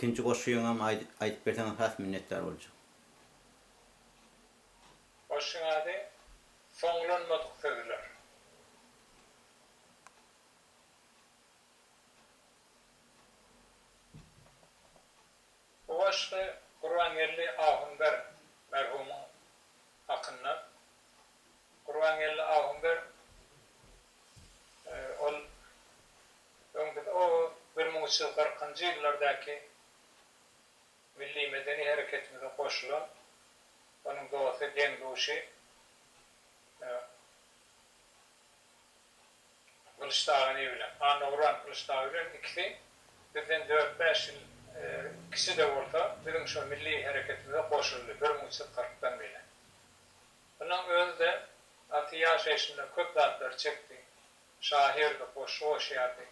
ikinci goşuýuňam aýdyp berseňiz has minnetdar boljak. Goşuň ady soňlanmadyk sözler. Bu goşgy Gurbangerli Ahungar merhumyň hakynda Gurbangerli Ahungar ol o 1940-njy ýyllardaky milli medeni hereketimize goşulan onun doğası Genguşi Kılıçdağı bilen, Anavran Kılıçdağı bilen ikisi bizden 4-5 yıl ikisi de orta bizim şu milli hareketimize koşuldu 1940'dan beri. Bunun önünde 6 yaş yaşında köp dağıtlar çekti. Şahirde koşu yaptı.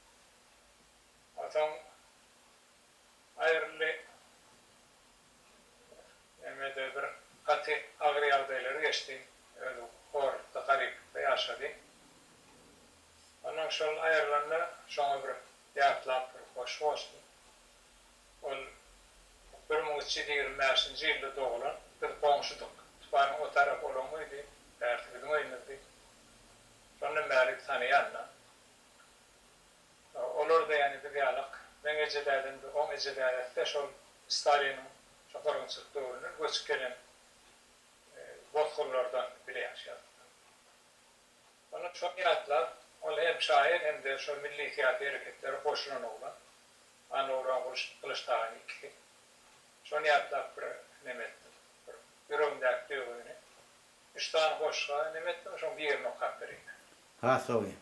Adam ayrılı Emede bir katı ağır yağdayları geçti. Öyle orada garip yaşadı. Ondan sonra ayarlarında şuna bir yatlap bir hoş oldu. O 1925 yılda doğulan bir komşuduk. Tıpanın o taraf olan mıydı? Tertibini oynardı. Sonra Malik tanıyanla. Olur da yani bir diyalog. Ben ecelerden, 10 ecelerde şu Stalin'in şakarın çıktığını göçük gelen bozkullardan bile yaşadı. Onu çok yatlar, o hem şair hem de şu milli tiyatro hareketleri koşulan olan Anavran Kılıçdağ'ın ikisi. Şu yatlar bir nimettir. Yüreğimde duyduğunu. 3 tane koşuğa nimettir, şu bir yerini kapırıydı. Ha, soğuy.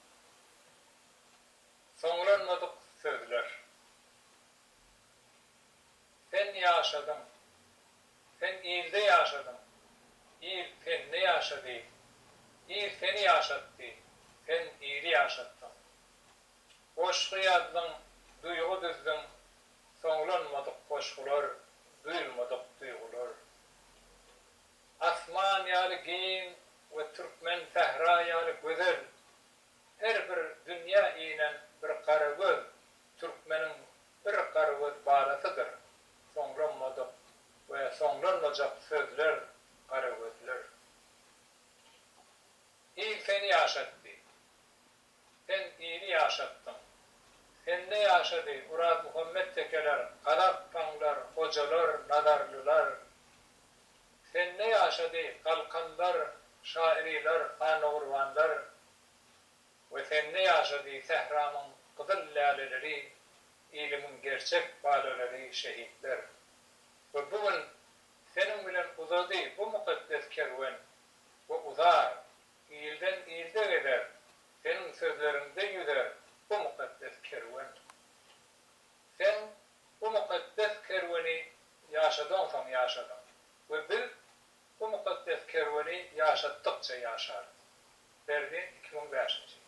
Soňlanmadyk sözler. Sen yaşadın. Sen iyilde yaşadın. İyil seni yaşadı. İyil seni yaşattı. Sen iyili yaşattın. Koşku yazdın, duygu düzdün. Soňlanmadyk koşkular, duyulmadyk duygular. Asman ýaly giň we Türkmen sehra ýaly gözel. Her bir dünýä inen bir karagöz, Türkmenin bir karagöz barasydyr. Soňlanmadyk we soňlanmajak sözler, karagözler. İyil seni yaşattı. Sen iyili yaşattın. Sen ne yaşadı? Murat Muhammed tekeler, Kadakpanlar, hocalar, nadarlılar. Sen ne yaşadı? Kalkanlar, şairiler, anavurvanlar. Ve sen ne yaşadı? Tehran'ın kızıl laleleri, ilimin gerçek balaları, şehitler. Ve bugün senin bilen uzadı bu mukaddes kervan, bu uzar, iyilden iyilde gider, senin sözlerinde yüzer bu mukaddes kervan. Sen bu mukaddes kervanı yaşadın yaşadın. Ve biz bu mukaddes kervanı yaşattıkça yaşarız. Derdi 2005.